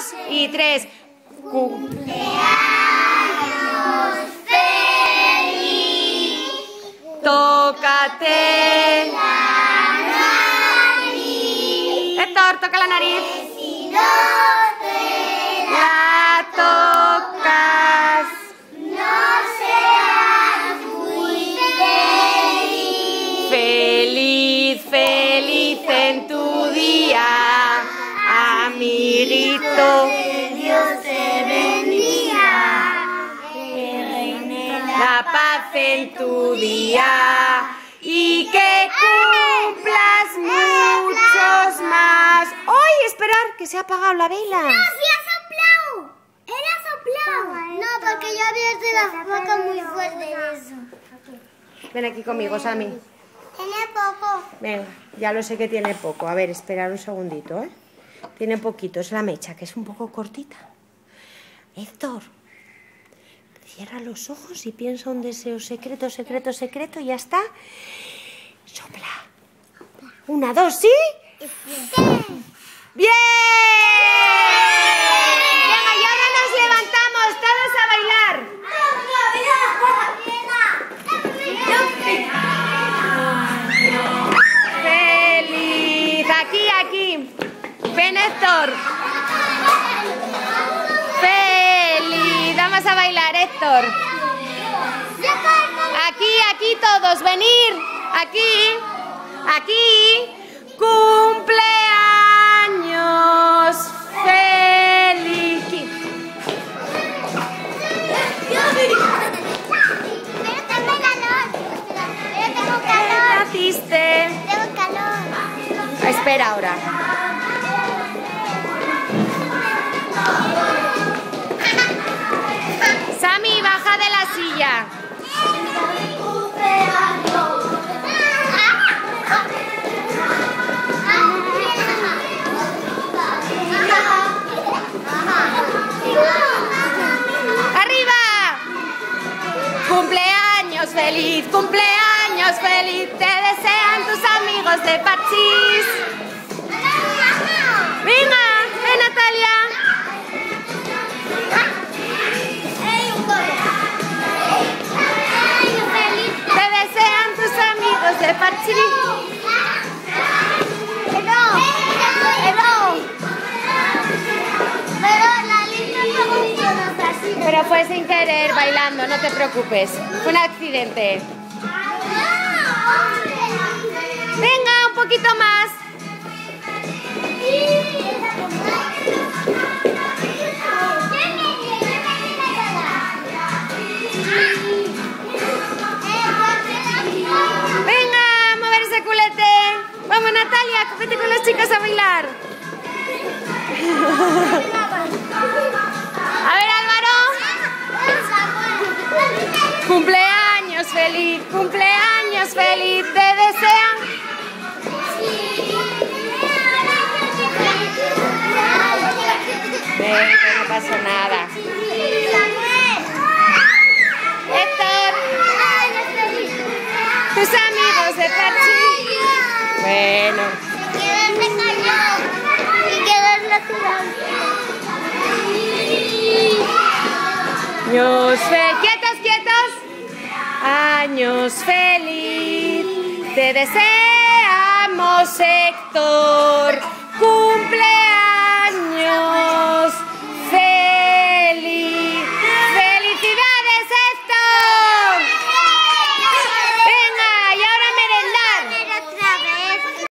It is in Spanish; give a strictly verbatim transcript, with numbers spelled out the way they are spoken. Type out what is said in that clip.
dos y tres. Cumpleaños feliz. Tócate la nariz. Héctor, toca la nariz. Si no te la tocas, no seas muy feliz. Feliz, feliz en tu día, amiguito. Que Dios te bendiga, que reine la paz en tu día y que cumplas muchos más. ¡Ay, esperar! Que se ha apagado la vela. ¡No, sí ha soplado! ¡Él ha soplado! No, porque yo había hecho la boca muy fuerte de eso. Ven aquí conmigo, Sammy. Tiene poco. Venga, ya lo sé que tiene poco. A ver, esperar un segundito, ¿eh? Tiene poquito, es la mecha, que es un poco cortita. Héctor, cierra los ojos y piensa un deseo secreto, secreto, secreto y ya está. Sopla. Una, dos, ¿sí? Sí. ¡Bien! Venga, y ahora nos levantamos todos a bailar. ¡Feliz! Aquí, aquí. Ven, Héctor. ¡Feliz! Vamos a bailar, Héctor. Aquí, aquí todos. Venir. Aquí. Aquí. ¡Cumpleaños feliz! Pero tengo calor. Pero tengo calor. ¿Naciste? Tengo calor. Espera ahora. Sammy, baja de la silla. ¡Arriba! ¡Cumpleaños feliz! ¡Cumpleaños feliz! Te desean tus amigos de Parchís. ¡Venga! ¡Ven, Natalia! Te desean tus amigos de Parchís. Pero fue sin querer, bailando, no te preocupes. Fue un accidente. Venga, un poquito más. Venga, a mover ese culete. Vamos, Natalia, vete con las chicas a bailar. A ver, Álvaro. Cumpleaños feliz, cumpleaños feliz, te desean. Ven, que no pasó nada. Héctor, tus amigos de Parchís. Bueno. Quedarse callado y quedar natural. Años feliz. ¡Quietos, quietos! Años feliz. Te deseamos, Héctor.